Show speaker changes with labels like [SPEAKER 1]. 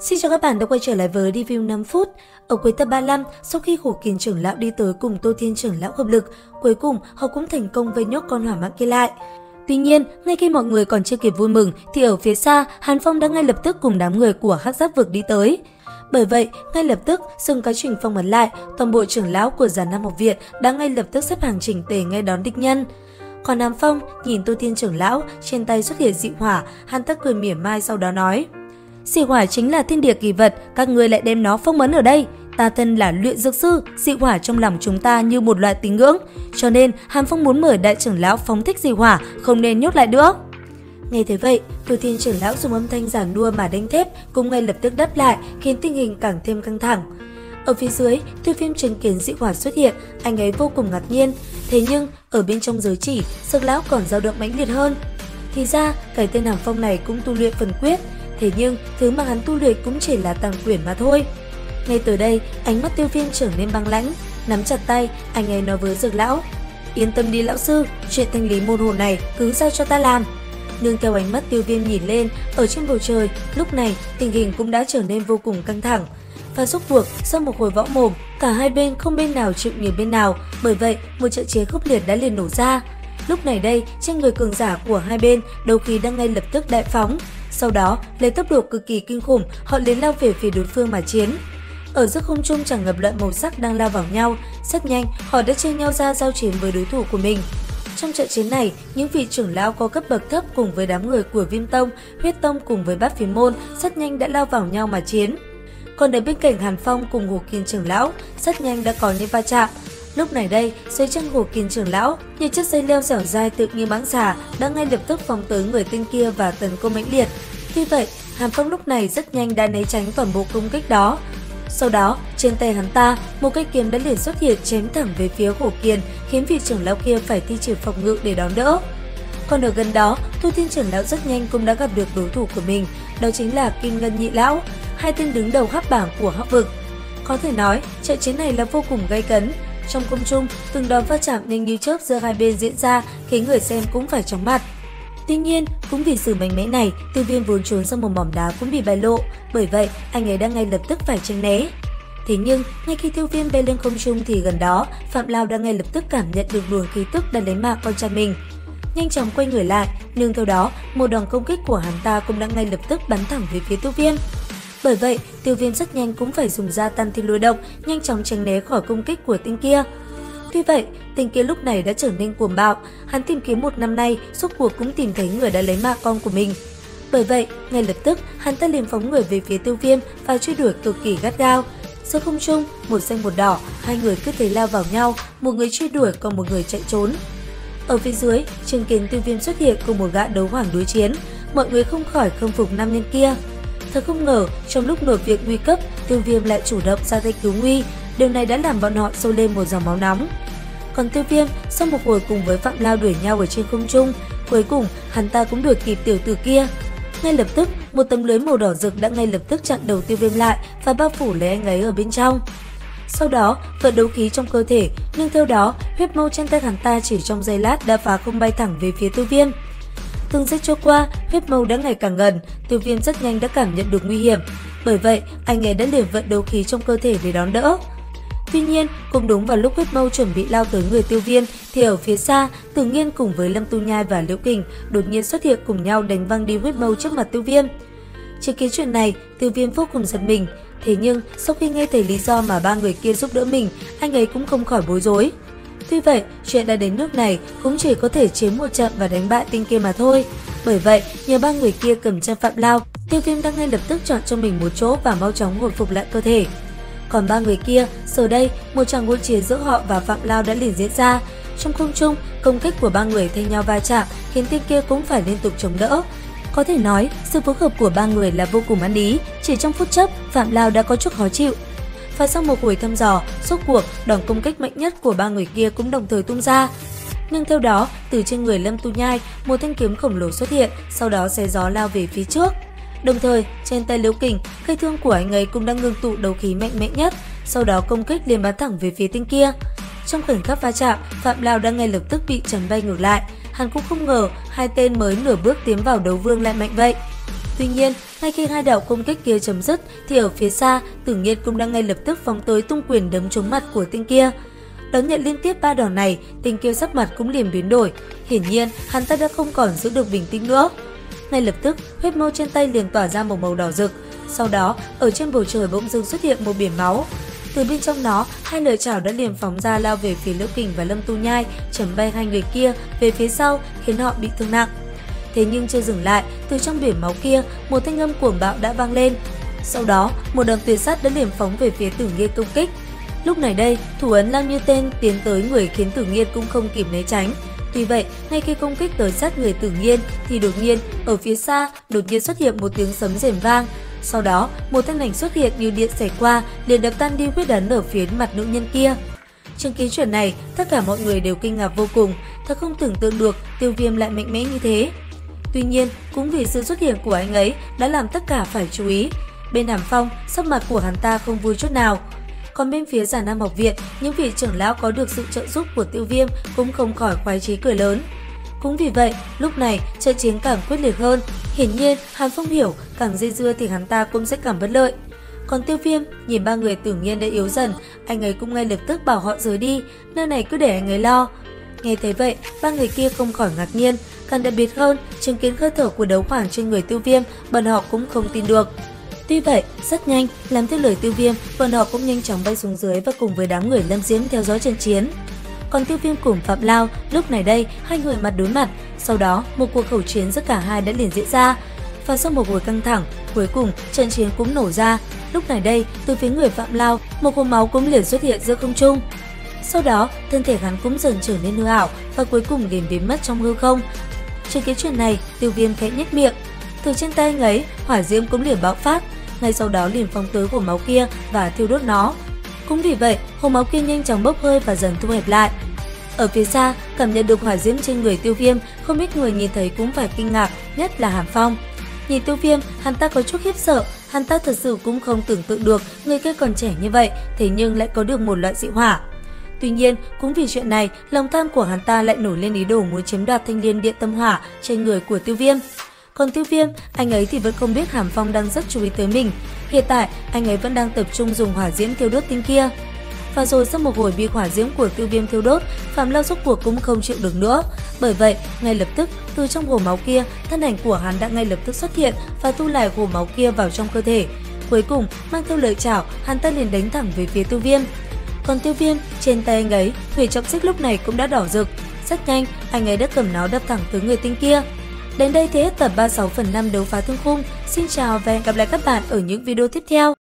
[SPEAKER 1] Xin chào các bạn đã quay trở lại với review 5 phút. Ở cuối tập 35, sau khi Hổ Kiền trưởng lão đi tới cùng Tô Thiên trưởng lão hợp lực, cuối cùng họ cũng thành công vây nhốt con hỏa mãng kia lại. Tuy nhiên, ngay khi mọi người còn chưa kịp vui mừng thì ở phía xa, Hàn Phong đã ngay lập tức cùng đám người của Hắc Giáp vực đi tới. Bởi vậy, ngay lập tức, sừng cái trình phong ấn lại, toàn bộ trưởng lão của Giàn Nam học viện đã ngay lập tức xếp hàng chỉnh tề ngay đón địch nhân. Còn Hàn Phong nhìn Tô Thiên trưởng lão, trên tay xuất hiện dị hỏa, hắn ta cười mỉa mai sau đó nói: "Dị hỏa chính là thiên địa kỳ vật, các ngươi lại đem nó phong ấn ở đây. Ta thân là luyện dược sư, dị hỏa trong lòng chúng ta như một loại tín ngưỡng, cho nên Hàn Phong muốn mời đại trưởng lão phóng thích dị hỏa, không nên nhốt lại nữa." Nghe thấy vậy, Tô Thiên trưởng lão dùng âm thanh giản đua mà đánh thép cũng ngay lập tức đáp lại, khiến tình hình càng thêm căng thẳng. Ở phía dưới, Tiêu Viêm chứng kiến dị hỏa xuất hiện, anh ấy vô cùng ngạc nhiên. Thế nhưng, ở bên trong giới chỉ, Dược lão còn dao động mãnh liệt hơn. Thì ra, cái tên Hàn Phong này cũng tu luyện phần quyết, thế nhưng thứ mà hắn tu luyện cũng chỉ là tàng quyển mà thôi. Ngay từ đây, ánh mắt Tiêu Viêm trở nên băng lãnh, nắm chặt tay, anh ấy nói với Dược lão: "Yên tâm đi lão sư, chuyện thanh lý môn hồ này cứ giao cho ta làm." Nương theo ánh mắt Tiêu Viêm nhìn lên, ở trên bầu trời, lúc này tình hình cũng đã trở nên vô cùng căng thẳng. Và rốt cuộc, sau một hồi võ mồm, cả hai bên không bên nào chịu nhường bên nào, bởi vậy một trận chiến khốc liệt đã liền nổ ra. Lúc này đây, trên người cường giả của hai bên, đấu khí đang ngay lập tức đại phóng. Sau đó, lấy tốc độ cực kỳ kinh khủng, họ liền lao về phía đối phương mà chiến. Ở giữa không trung tràn ngập loại màu sắc đang lao vào nhau, rất nhanh họ đã chia nhau ra giao chiến với đối thủ của mình. Trong trận chiến này, những vị trưởng lão có cấp bậc thấp cùng với đám người của Viêm Tông, Huyết Tông cùng với Bát Phiến môn rất nhanh đã lao vào nhau mà chiến. Còn ở bên cạnh Hàn Phong cùng Hổ Kiền trưởng lão, rất nhanh đã có những va chạm. Lúc này đây, dưới chân Hổ Kiền trưởng lão, như chiếc dây leo dẻo dai tự như mãng xà đã ngay lập tức phóng tới người tên kia và tấn công mãnh liệt. Tuy vậy, Hàn Phong lúc này rất nhanh đã né tránh toàn bộ công kích đó. Sau đó, trên tay hắn ta, một cây kiếm đã liền xuất hiện chém thẳng về phía Hổ Kiền, khiến vị trưởng lão kia phải thi triển phòng ngự để đón đỡ. Còn ở gần đó, Tô Thiên trưởng lão rất nhanh cũng đã gặp được đối thủ của mình, đó chính là Kim Ngân nhị lão, hai tên đứng đầu hắc bảng của Hắc vực. Có thể nói, trận chiến này là vô cùng gay cấn. Trong không trung, từng đòn va chạm nhanh như chớp giữa hai bên diễn ra, khiến người xem cũng phải chóng mặt. Tuy nhiên, cũng vì sự mạnh mẽ này, Tiêu Viêm vốn trốn sau một mỏm đá cũng bị bại lộ, bởi vậy anh ấy đã ngay lập tức phải tránh né. Thế nhưng, ngay khi Tiêu Viêm bay lên không trung thì gần đó, Phạm Lao đã ngay lập tức cảm nhận được luồng khí tức đã lấy mạng con trai mình. Nhanh chóng quay người lại, nhưng theo đó, một đòn công kích của hắn ta cũng đã ngay lập tức bắn thẳng về phía Tiêu Viêm. Bởi vậy, Tiêu Viêm rất nhanh cũng phải dùng ra Tam Thiên Lôi Động, nhanh chóng tránh né khỏi công kích của tên kia. Tuy vậy, tên kia lúc này đã trở nên cuồng bạo, hắn tìm kiếm một năm nay, rốt cuộc cũng tìm thấy người đã lấy mạng con của mình. Bởi vậy, ngay lập tức, hắn ta liền phóng người về phía Tiêu Viêm và truy đuổi cực kỳ gắt gao. Giữa không trung, một xanh một đỏ, hai người cứ thế lao vào nhau, một người truy đuổi còn một người chạy trốn. Ở phía dưới, chứng kiến Tiêu Viêm xuất hiện cùng một gã đấu hoàng đối chiến, mọi người không khỏi khâm phục nam nhân kia. Thật không ngờ, trong lúc nổi việc nguy cấp, Tiêu Viêm lại chủ động ra tay cứu nguy, điều này đã làm bọn họ sôi lên một dòng máu nóng. Còn Tiêu Viêm, sau một hồi cùng với Phạm Lao đuổi nhau ở trên không trung, cuối cùng hắn ta cũng đuổi kịp tiểu tử kia. Ngay lập tức, một tấm lưới màu đỏ rực đã ngay lập tức chặn đầu Tiêu Viêm lại và bao phủ lấy anh ấy ở bên trong. Sau đó, vận đấu khí trong cơ thể, nhưng theo đó, huyết mâu trên tay hắn ta chỉ trong giây lát đã phá không bay thẳng về phía Tiêu Viêm. Từng giây trôi qua, huyết mâu đã ngày càng gần, Tiêu Viêm rất nhanh đã cảm nhận được nguy hiểm. Bởi vậy, anh ấy đã liền vận đấu khí trong cơ thể để đón đỡ. Tuy nhiên, cũng đúng vào lúc huyết mâu chuẩn bị lao tới người Tiêu Viêm, thì ở phía xa, Tử Nghiên cùng với Lâm Tu Nhai và Liễu Kình đột nhiên xuất hiện cùng nhau đánh văng đi huyết mâu trước mặt Tiêu Viêm. Chứng kiến chuyện này, Tiêu Viêm vô cùng giật mình. Thế nhưng, sau khi nghe thấy lý do mà ba người kia giúp đỡ mình, anh ấy cũng không khỏi bối rối. Tuy vậy, chuyện đã đến nước này cũng chỉ có thể chiếm một trận và đánh bại tên kia mà thôi. Bởi vậy, nhờ ba người kia cầm chân Phạm Lao, Tiêu Viêm đang ngay lập tức chọn cho mình một chỗ và mau chóng hồi phục lại cơ thể. Còn ba người kia, giờ đây, một tràng hỗn chiến giữa họ và Phạm Lao đã liền diễn ra. Trong không trung, công kích của ba người thay nhau va chạm, khiến tên kia cũng phải liên tục chống đỡ. Có thể nói, sự phối hợp của ba người là vô cùng ăn ý, chỉ trong phút chốc, Phạm Lao đã có chút khó chịu. Và sau một hồi thăm dò, rốt cuộc, đòn công kích mạnh nhất của ba người kia cũng đồng thời tung ra. Nhưng theo đó, từ trên người Lâm Tu Nhai, một thanh kiếm khổng lồ xuất hiện, sau đó xé gió lao về phía trước. Đồng thời, trên tay Liễu Kình, cây thương của anh ấy cũng đang ngưng tụ đấu khí mạnh mẽ nhất, sau đó công kích liền bắn thẳng về phía tên kia. Trong khoảnh khắc va chạm, Phạm Lao đã ngay lập tức bị chấn bay ngược lại. Hắn cũng không ngờ hai tên mới nửa bước tiến vào đấu vương lại mạnh vậy. Tuy nhiên, Ngay khi hai đạo công kích kia chấm dứt thì ở phía xa, Tử Nghiên cũng đã ngay lập tức phóng tới tung quyền đấm trúng mặt của tên kia. Đón nhận liên tiếp 3 đòn này, tên kia sắc mặt cũng liền biến đổi. Hiển nhiên, hắn ta đã không còn giữ được bình tĩnh nữa. Ngay lập tức, huyết mâu trên tay liền tỏa ra một màu đỏ rực. Sau đó, ở trên bầu trời bỗng dưng xuất hiện một biển máu. Từ bên trong nó, hai lợi chảo đã liền phóng ra lao về phía Liễu Kình và Lâm Tu Nhai, chấm bay hai người kia về phía sau, khiến họ bị thương nặng. Thế nhưng chưa dừng lại, từ trong biển máu kia, một thanh âm cuồng bạo đã vang lên. Sau đó, một đòn tuyệt sát đã liền phóng về phía Tử Nghiên công kích. Lúc này đây, thủ ấn lao như tên tiến tới người khiến Tử Nghiên cũng không kịp né tránh. Tuy vậy, ngay khi công kích tới sát người Tử Nghiên thì đột nhiên ở phía xa đột nhiên xuất hiện một tiếng sấm rền vang. Sau đó, một thanh ảnh xuất hiện như điện xẹt qua, liền đập tan đi huyết ấn ở phía mặt nữ nhân kia. Chứng kiến chuyện này, tất cả mọi người đều kinh ngạc vô cùng, thật không tưởng tượng được Tiêu Viêm lại mạnh mẽ như thế. Tuy nhiên, cũng vì sự xuất hiện của anh ấy đã làm tất cả phải chú ý. Bên Hàm Phong, sắc mặt của hắn ta không vui chút nào. Còn bên phía Giản Nam học viện, những vị trưởng lão có được sự trợ giúp của Tiêu Viêm cũng không khỏi khoái chí cười lớn. Cũng vì vậy, lúc này trận chiến càng quyết liệt hơn. Hiển nhiên, Hàn Phong hiểu, càng dây dưa thì hắn ta cũng sẽ càng bất lợi. Còn Tiêu Viêm nhìn ba người Tử Nghiên đã yếu dần, anh ấy cũng ngay lập tức bảo họ rời đi, nơi này cứ để anh ấy lo. Nghe thấy vậy, ba người kia không khỏi ngạc nhiên, càng đặc biệt hơn, chứng kiến hơi thở của đấu hoàng trên người Tiêu Viêm, bọn họ cũng không tin được. Tuy vậy, rất nhanh, làm theo lời Tiêu Viêm, bọn họ cũng nhanh chóng bay xuống dưới và cùng với đám người Lâm Diễm theo dõi trận chiến. Còn Tiêu Viêm cùng Phạm Lao, lúc này đây, hai người mặt đối mặt, sau đó một cuộc khẩu chiến giữa cả hai đã liền diễn ra. Và sau một hồi căng thẳng, cuối cùng trận chiến cũng nổ ra. Lúc này đây, từ phía người Phạm Lao, một cột máu cũng liền xuất hiện giữa không trung. Sau đó, thân thể hắn cũng dần trở nên hư ảo và cuối cùng liền biến mất trong hư không. Trên cái chuyện này, Tiêu Viêm khẽ nhếch miệng. Từ trên tay anh ấy, hỏa diễm cũng liền bạo phát, ngay sau đó liền phóng tới hồ máu kia và thiêu đốt nó. Cũng vì vậy, hồ máu kia nhanh chóng bốc hơi và dần thu hẹp lại. Ở phía xa, cảm nhận được hỏa diễm trên người Tiêu Viêm, không ít người nhìn thấy cũng phải kinh ngạc, nhất là Hàn Phong. Nhìn Tiêu Viêm, hắn ta có chút khiếp sợ, hắn ta thật sự cũng không tưởng tượng được người kia còn trẻ như vậy, thế nhưng lại có được một loại dị hỏa. Tuy nhiên, cũng vì chuyện này, lòng tham của hắn ta lại nổi lên ý đồ muốn chiếm đoạt thanh liên điện tâm hỏa trên người của Tiêu Viêm. Còn Tiêu Viêm, anh ấy thì vẫn không biết Hàn Phong đang rất chú ý tới mình. Hiện tại, anh ấy vẫn đang tập trung dùng hỏa diễm thiêu đốt tinh kia. Và rồi sau một hồi bị hỏa diễm của Tiêu Viêm thiêu đốt, Phạm Lao rốt cuộc cũng không chịu được nữa. Bởi vậy, ngay lập tức, từ trong hồ máu kia, thân ảnh của hắn đã ngay lập tức xuất hiện và thu lại hồ máu kia vào trong cơ thể. Cuối cùng, mang theo lợi chảo, hắn ta liền đánh thẳng về phía Tiêu Viêm. Còn Tiêu Viêm, trên tay anh ấy, thủy trọng xích lúc này cũng đã đỏ rực. Rất nhanh, anh ấy đã cầm nó đập thẳng tới người tinh kia. Đến đây thì hết tập 36/5 đấu phá thương khung. Xin chào và hẹn gặp lại các bạn ở những video tiếp theo.